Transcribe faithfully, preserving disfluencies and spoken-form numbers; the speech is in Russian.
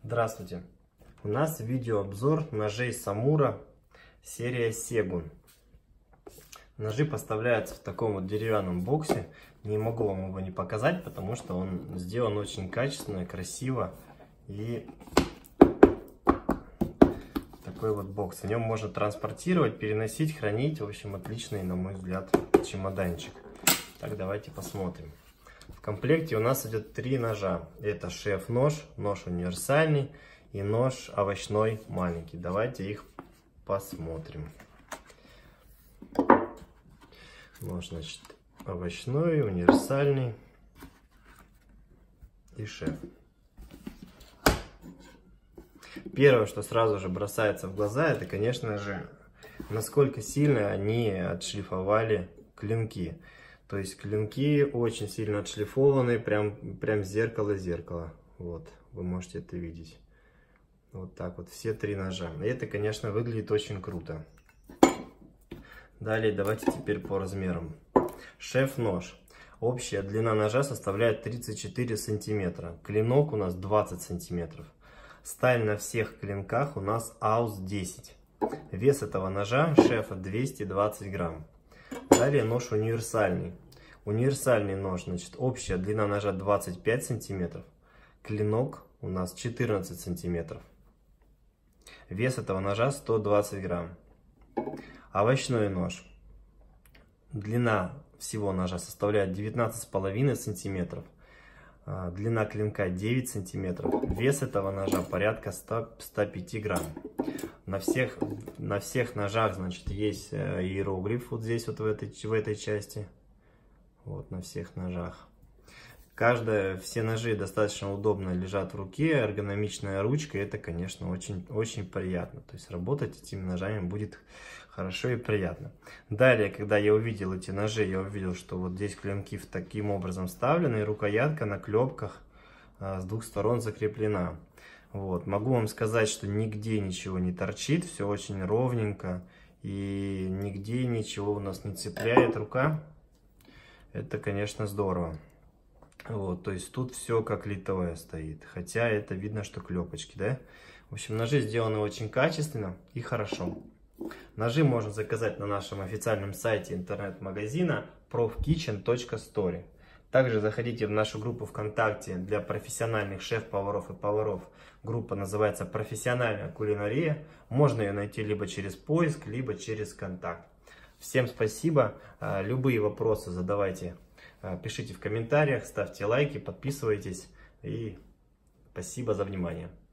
Здравствуйте! У нас видеообзор ножей Самура серия Сегун. Ножи поставляются в таком вот деревянном боксе. Не могу вам его не показать, потому что он сделан очень качественно, красиво. И такой вот бокс. В нем можно транспортировать, переносить, хранить. В общем, отличный, на мой взгляд, чемоданчик. Так, давайте посмотрим. В комплекте у нас идет три ножа. Это шеф-нож, нож универсальный и нож овощной маленький. Давайте их посмотрим. Нож, значит, овощной, универсальный и шеф. Первое, что сразу же бросается в глаза, это, конечно же, насколько сильно они отшлифовали клинки. То есть клинки очень сильно отшлифованы, прям, прям зеркало-зеркало. Вот, вы можете это видеть. Вот так вот, все три ножа. И это, конечно, выглядит очень круто. Далее давайте теперь по размерам. Шеф-нож. Общая длина ножа составляет тридцать четыре сантиметра. Клинок у нас двадцать сантиметров. Сталь на всех клинках у нас АУС десять. Вес этого ножа шефа двести двадцать грамм. Далее нож универсальный. Универсальный нож, значит, общая длина ножа двадцать пять сантиметров. Клинок у нас четырнадцать сантиметров. Вес этого ножа сто двадцать грамм. Овощной нож. Длина всего ножа составляет девятнадцать с половиной сантиметров. Длина клинка девять сантиметров. Вес этого ножа порядка ста пяти грамм. На всех, на всех ножах, значит, есть иероглиф вот здесь, вот в этой, в этой части. Вот на всех ножах. Каждая, все ножи достаточно удобно лежат в руке, эргономичная ручка, и это, конечно, очень, очень приятно. То есть работать этими ножами будет хорошо и приятно. Далее, когда я увидел эти ножи, я увидел, что вот здесь клинки таким образом вставлены, и рукоятка на клепках а, с двух сторон закреплена. Вот. Могу вам сказать, что нигде ничего не торчит, все очень ровненько, и нигде ничего у нас не цепляет рука. Это, конечно, здорово. Вот, то есть тут все как литое стоит, хотя это видно, что клепочки, да? В общем, ножи сделаны очень качественно и хорошо. Ножи можно заказать на нашем официальном сайте интернет-магазина профкитчен точка стори. Также заходите в нашу группу ВКонтакте для профессиональных шеф-поваров и поваров. Группа называется «Профессиональная кулинария». Можно ее найти либо через поиск, либо через контакт. Всем спасибо. Любые вопросы задавайте. Пишите в комментариях, ставьте лайки, подписывайтесь. И спасибо за внимание.